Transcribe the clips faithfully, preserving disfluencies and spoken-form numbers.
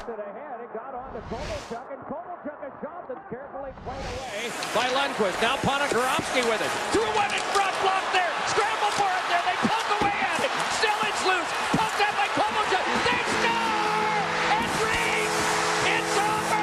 it ahead. It got on to Kovalchuk, and Kovalchuk a shot that's carefully played away by Lundqvist. Now Ponikarovsky with it. Through one in front, block there. Scramble for it there. They poke away at it. Still it's loose. Poked out by Kovalchuk. They score! And Reed! It's over!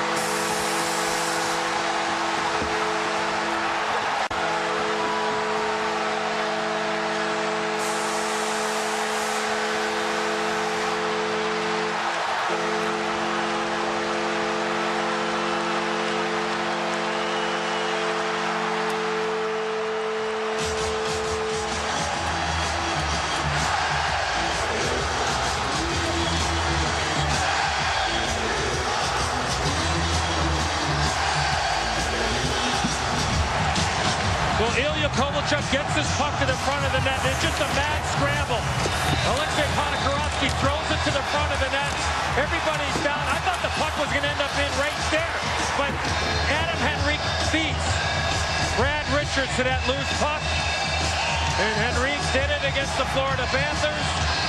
Kovalchuk gets his puck to the front of the net. It's just a mad scramble. Alexei Ponikarovsky throws it to the front of the net. Everybody's down. I thought the puck was going to end up in right there. But Adam Henrique beats Brad Richards to that loose puck. And Henrique did it against the Florida Panthers.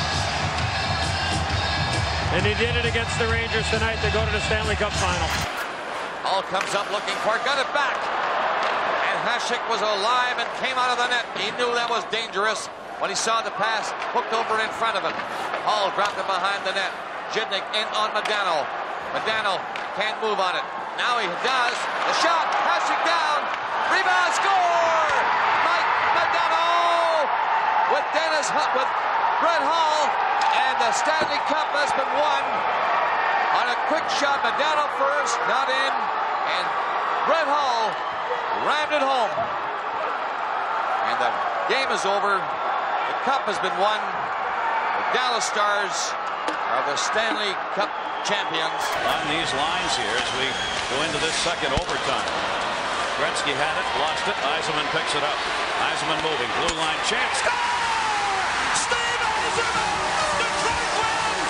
And he did it against the Rangers tonight to go to the Stanley Cup final. All comes up looking for it. Got it back. Hasek was alive and came out of the net. He knew that was dangerous when he saw the pass hooked over in front of him. Hall dropped it behind the net. Jidnik in on Modano. Modano can't move on it. Now he does. The shot. Hasek down. Rebound. Score! Mike Modano with Dennis Hutt with Brett Hall. And the Stanley Cup has been won on a quick shot. Modano first. Not in. And Brett Hall rammed it home. And the game is over. The cup has been won. The Dallas Stars are the Stanley Cup champions. On these lines here as we go into this second overtime. Gretzky had it, lost it. Yzerman picks it up. Yzerman moving. Blue line chance. Score! Steve Yzerman! Detroit wins!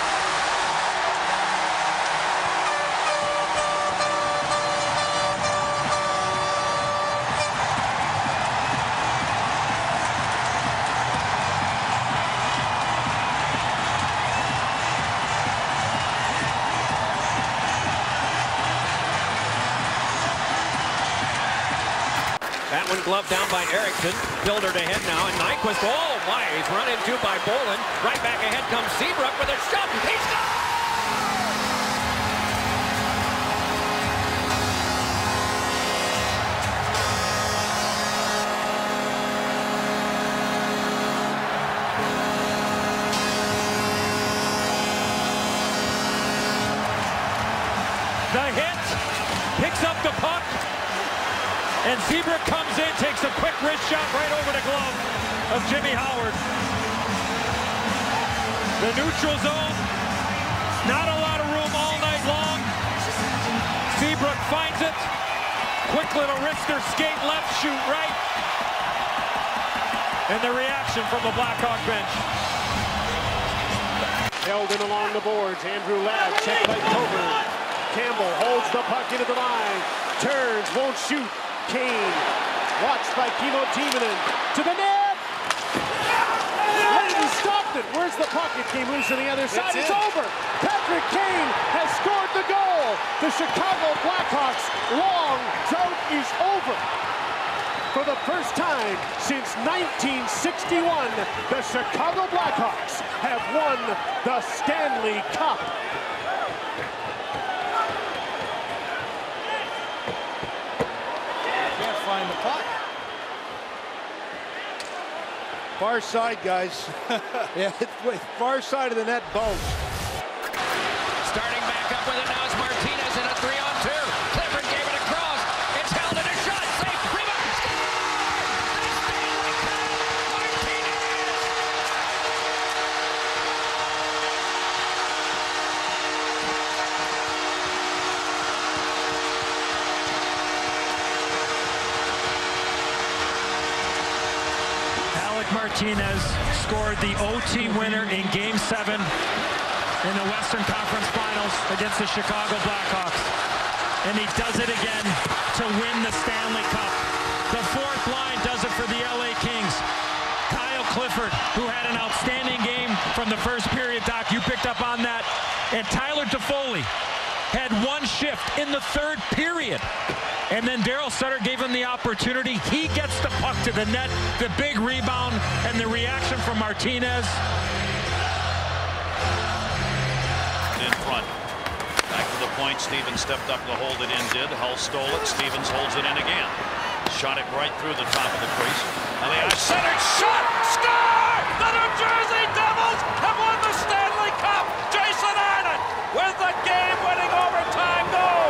That one gloved down by Eriksson. Filtered ahead now, and Nyquist, oh my, he's run into by Bolin. Right back ahead comes Seabrook with a shot. He scores! The hit, picks up the puck. And Seabrook comes in, takes a quick wrist shot right over the glove of Jimmy Howard. The neutral zone, not a lot of room all night long. Seabrook finds it. Quick little wrister skate left, shoot right. And the reaction from the Blackhawk bench. Held in along the boards. Andrew Ladd checked by Coburn. Campbell holds the puck into the line. Turns, won't shoot. Kane, watched by Kimmo Timonen, to the net! Leighton stopped it. Where's the puck? It came loose on the other side. It's, it's over. Patrick Kane has scored the goal. The Chicago Blackhawks' long drought is over. For the first time since nineteen sixty-one, the Chicago Blackhawks have won the Stanley Cup. Find the puck. Far side, guys. Yeah, far side of the net, both. Starting back up with it now is Martinez in a three on two. Clifford gave it across. It's held in a shot. Safe. Rebound. Score! Martinez! Martinez scored the O T winner in Game seven in the Western Conference Finals against the Chicago Blackhawks. And he does it again to win the Stanley Cup. The fourth line does it for the L A Kings. Kyle Clifford, who had an outstanding game from the first period, Doc, you picked up on that. And Tyler Toffoli had one shift in the third period. And then Daryl Sutter gave him the opportunity. He gets the puck to the net, the big rebound, and the reaction from Martinez. In front. Back to the point. Stevens stepped up to hold it in. Did. Hull stole it. Stevens holds it in again. Shot it right through the top of the crease. And the eye centered shot. Score! The New Jersey Devils have won the Stanley Cup. Jason Arnott with the game-winning overtime goal.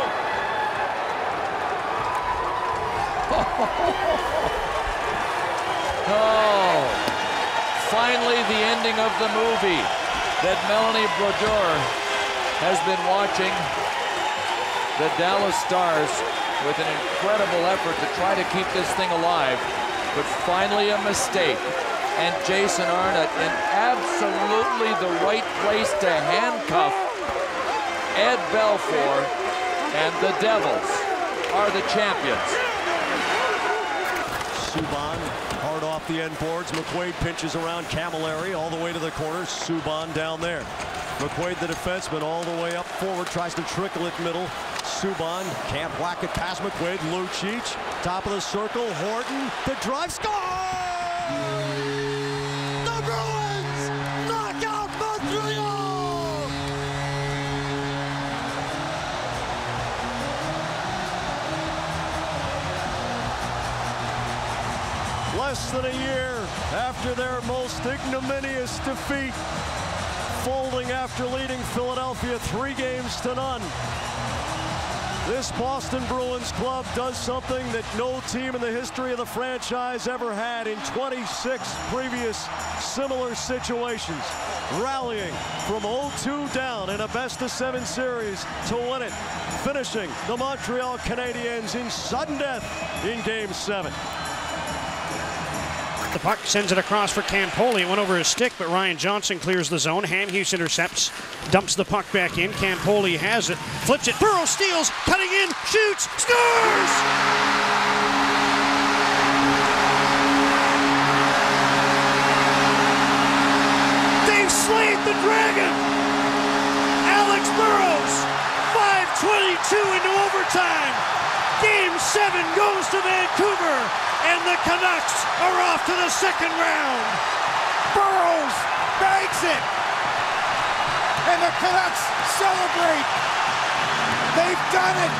Oh, finally the ending of the movie that Melanie Brodeur has been watching. The Dallas Stars with an incredible effort to try to keep this thing alive, but finally a mistake. And Jason Arnott in absolutely the right place to handcuff Ed Belfour, and the Devils are the champions. Subban hard off the end boards. McQuaid pinches around Camilleri all the way to the corner. Subban down there. McQuaid, the defenseman, all the way up forward, tries to trickle it middle. Subban can't whack it past McQuaid. Lucic, top of the circle. Horton, the drive, score! The Bruins knock out Montreal! Less than a year after their most ignominious defeat, folding after leading Philadelphia three games to none. This Boston Bruins club does something that no team in the history of the franchise ever had in twenty-six previous similar situations. Rallying from oh two down in a best of seven series to win it, finishing the Montreal Canadiens in sudden death in game seven. The puck sends it across for Campoli. It went over his stick, but Ryan Johnson clears the zone. Hamhuis intercepts, dumps the puck back in. Campoli has it, flips it. Burrow steals, cutting in, shoots, scores! They've slayed the dragon! Alex Burrows, five twenty-two into overtime. Game seven goes to Vancouver, and the Canucks are off to the second round. Burrows bags it, and the Canucks celebrate. They've done it.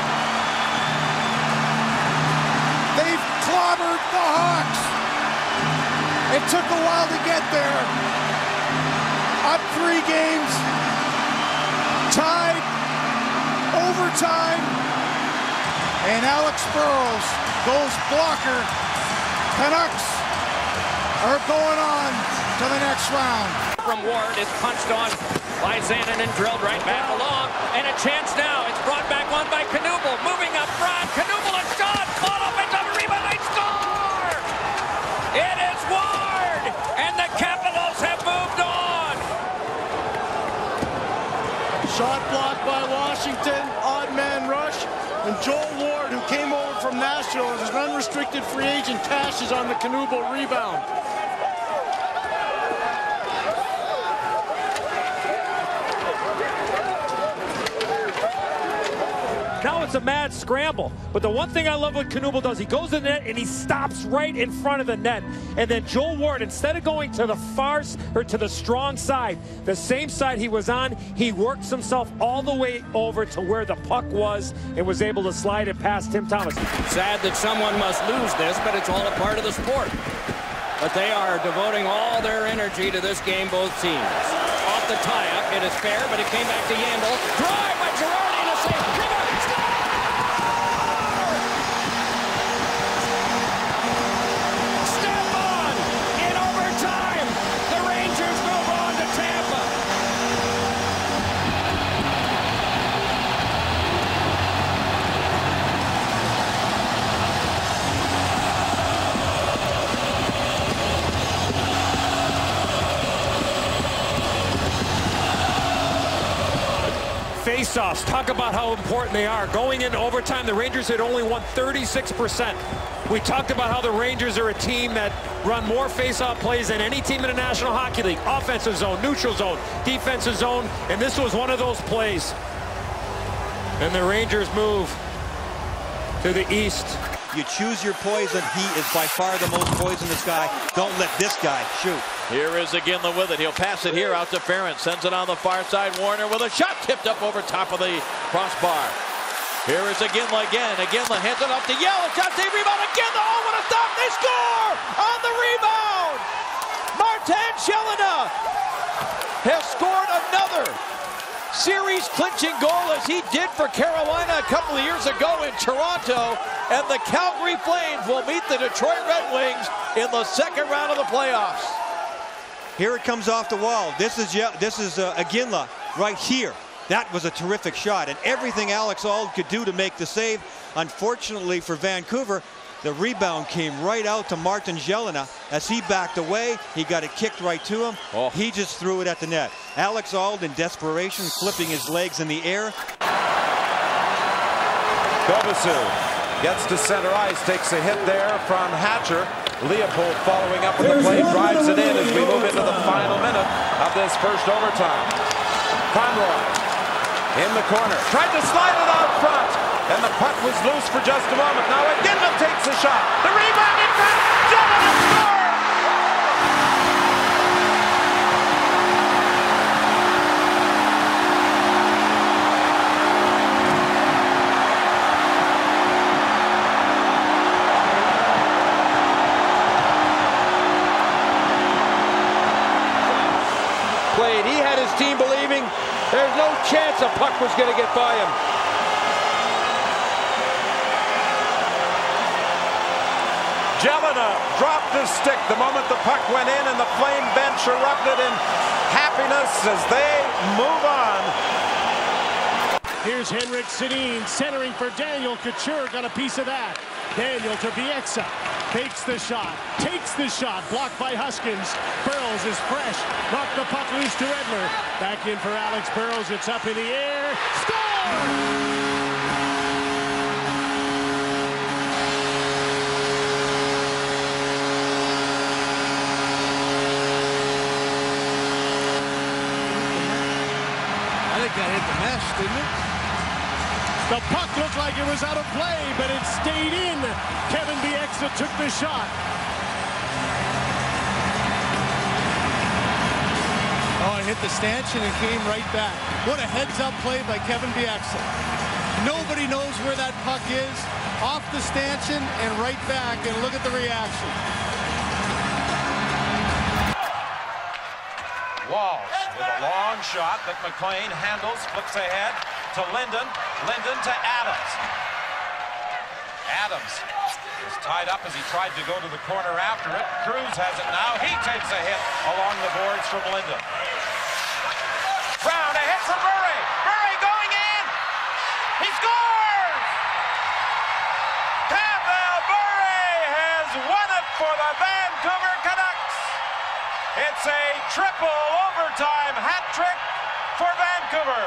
They've clobbered the Hawks. It took a while to get there. Up three games, tied, overtime. And Alex Burrows goes blocker. Canucks are going on to the next round. From Ward is punched on by Zanin and drilled right back along. And a chance now. It's brought back on by Knuble. Moving up front. Knuble a shot. Caught up into the rebound. They score! It is Ward! And the Capitals have moved on. Shot blocked by Washington. Odd man rush. And Joel Ward, who came over from Nashville as an unrestricted free agent, cashes on the Knuble rebound. Now it's a mad scramble. But the one thing I love what Knuble does, he goes to the net and he stops right in front of the net. And then Joel Ward, instead of going to the far or to the strong side, the same side he was on, he works himself all the way over to where the puck was and was able to slide it past Tim Thomas. Sad that someone must lose this, but it's all a part of the sport. But they are devoting all their energy to this game, both teams. Off the tie-up, it is fair, but it came back to Yandel. Drive by Girardi and a save. Face-offs, talk about how important they are. Going into overtime, the Rangers had only won thirty-six percent. We talked about how the Rangers are a team that run more face-off plays than any team in the National Hockey League. Offensive zone, neutral zone, defensive zone, and this was one of those plays. And the Rangers move to the east. You choose your poison. He is by far the most poisonous guy. Don't let this guy shoot. Here is Iginla with it. He'll pass it here out to Ferentz. Sends it on the far side. Warner with a shot tipped up over top of the crossbar. Here is Iginla again. Iginla hands it up to Yell. Shot save rebound. Iginla. Oh, what a stop. They score on the rebound. Martin Jelena has scored another series clinching goal, as he did for Carolina a couple of years ago in Toronto. And the Calgary Flames will meet the Detroit Red Wings in the second round of the playoffs. Here it comes off the wall. This is this is uh, Iginla right here. That was a terrific shot, and everything Alex Auld could do to make the save. Unfortunately for Vancouver, the rebound came right out to Martin Jelena. As he backed away, he got it kicked right to him. Oh. He just threw it at the net. Alex Auld in desperation, flipping his legs in the air. Kovacic gets to center ice, takes a hit there from Hatcher. Leopold following up with the play, drives it in as we move into the final minute of this first overtime. Conroy in the corner, tried to slide it out front, and the puck was loose for just a moment. Now Iginla takes a shot. The rebound in front. Jelena scores! Played. He had his team believing there's no chance a puck was going to get by him. Jelena dropped his stick the moment the puck went in, and the Flame bench erupted in happiness as they move on. Here's Henrik Sedin centering for Daniel Couture. Got a piece of that. Daniel to Bieksa. Takes the shot. Takes the shot. Blocked by Huskins. Burrows is fresh. Knocked the puck loose to Edler. Back in for Alex Burrows. It's up in the air. Score! That hit the mesh, didn't it? The puck looked like it was out of play, but it stayed in. Kevin Bieksa took the shot. Oh, it hit the stanchion and came right back. What a heads-up play by Kevin Bieksa. Nobody knows where that puck is. Off the stanchion and right back, and look at the reaction. Walsh with a long shot that McLean handles, flips ahead to Linden. Linden to Adams. Adams is tied up as he tried to go to the corner after it. Cruz has it now. He takes a hit along the boards from Linden. Brown, a hit from Murray. Murray going in. He scores! Pavel Murray has won it for the Vancouver Canucks. It's a triple overtime hat trick for Vancouver.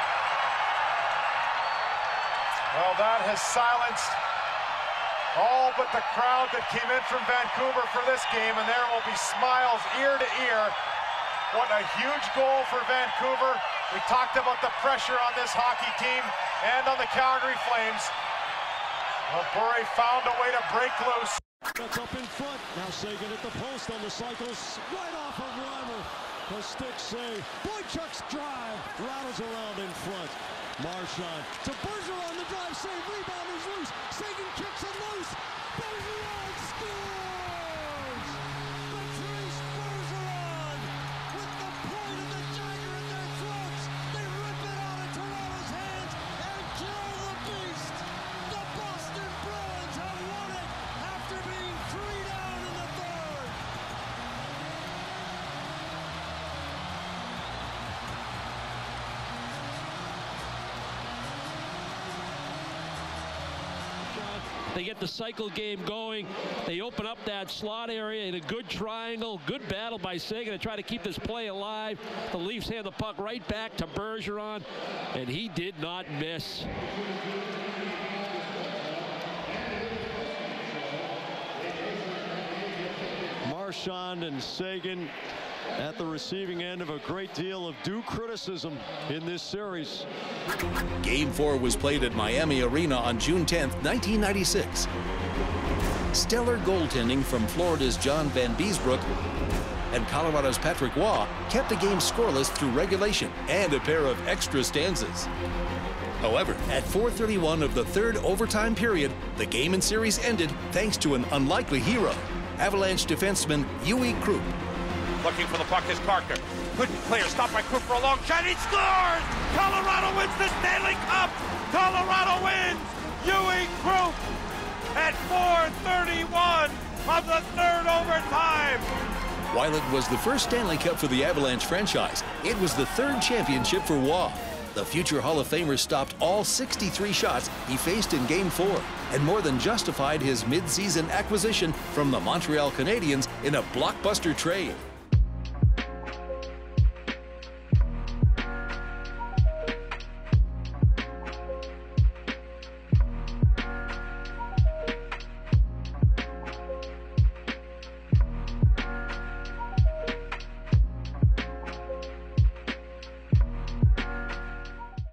Well, that has silenced all but the crowd that came in from Vancouver for this game, and there will be smiles ear to ear. What a huge goal for Vancouver. We talked about the pressure on this hockey team and on the Calgary Flames. Well, Burry found a way to break loose. That's up in front. Now Sagan at the post on the cycles. Right off of Reimer. The stick save. Boychuk's drive. Rattles around in front. Marchand to Bergeron. The drive save. Rebound is loose. Sagan kicks it loose. Bergeron scores! Patrice Bergeron with the point of the dagger in their throats. They rip it out of Toronto's hands and kill the beast. The Boston Bruins have won it after being three down in the third. Shot They get the cycle game going. They open up that slot area in a good triangle. Good battle by Seguin to try to keep this play alive. The Leafs hand the puck right back to Bergeron, and he did not miss. Marchand and Seguin at the receiving end of a great deal of due criticism in this series. Game four was played at Miami Arena on June tenth, nineteen ninety-six. Stellar goaltending from Florida's John Van Beesbrook and Colorado's Patrick Waugh kept the game scoreless through regulation and a pair of extra stanzas. However, at four thirty-one of the third overtime period, the game and series ended thanks to an unlikely hero, Avalanche defenseman Uwe Krupp. Looking for the puck is Parker. Good player, stopped by Krupp for a long shot. He scores! Colorado wins the Stanley Cup! Colorado wins! Uwe Krupp at four thirty-one of the third overtime. While it was the first Stanley Cup for the Avalanche franchise, it was the third championship for Waugh. The future Hall of Famer stopped all sixty-three shots he faced in Game four and more than justified his mid-season acquisition from the Montreal Canadiens in a blockbuster trade.